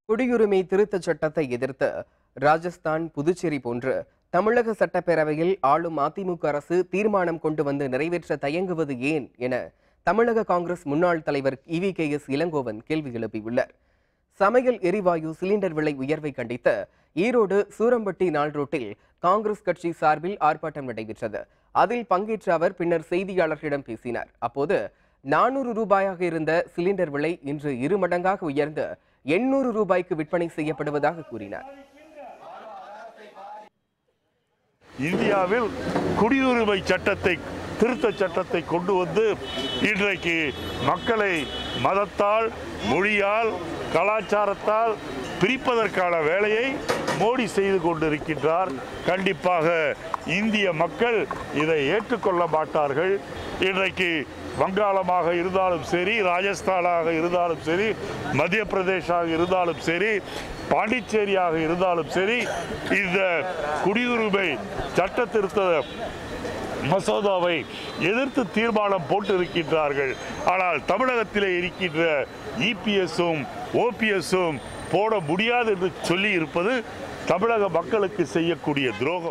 குடியுரிமை திருத்தச் சட்டத்தை எதிர்த்து ராஜஸ்தான், புதுச்சேரி போன்று தமிழக சட்டப்பேரவையில் ஆளும் அதிமுக அரசு தீர்மானம் கொண்டு வந்து நிறைவேற்ற தயங்குவது ஏன் என தமிழக காங்கிரஸ் முன்னாள் தலைவர் EVKS இளங்கோவன் கேள்வி எழுப்பியுள்ளார். சமையல் எரிவாயு சிலிண்டர் விலை உயர்வை கண்டித்து ஈரோடு சூரம்பட்டி நாள் ரோட்டில் காங்கிரஸ் கட்சி சார்பில் ஆர்ப்பாட்டம் நடைபெற்றது. அதில் பங்கேற்ற அவர் பின்னர் செய்தியாளர்களிடம் பேசினார். அப்போது 400 ரூபாயாக இருந்த சிலிண்டர் விலை இன்று 2 மடங்காக உயர்ந்து 800 ரூபாய்க்கு விற்பனை செய்யப்படுவதாக கூறினார். இந்தியாவில் குடியுரிமை சட்டத்தை திருத்த சட்டத்தை கொண்டு வந்து இன்றைக்கு மக்களை மதத்தால், மொழியால், கலாச்சாரத்தால் பிரிப்பதற்கான வேலையை மோடி செய்து கொண்டிருக்கின்றார். கண்டிப்பாக இந்திய மக்கள் இதை ஏற்றுக்கொள்ள மாட்டார்கள். இன்றைக்கு வங்காளமாக இருந்தாலும் சரி, ராஜஸ்தானாக இருந்தாலும் சரி, மத்திய பிரதேசாக இருந்தாலும் சரி, பாண்டிச்சேரியாக இருந்தாலும் சரி, இந்த குடியுரிமை சட்ட திருத்த மசோதாவை எதிர்த்து தீர்மானம் போட்டிருக்கின்றார்கள். ஆனால் தமிழகத்திலே இருக்கின்ற EPSும் OPSும் போட முடியாது என்று சொல்லி இருப்பது தமிழக மக்களுக்கு செய்யக்கூடிய துரோகம்.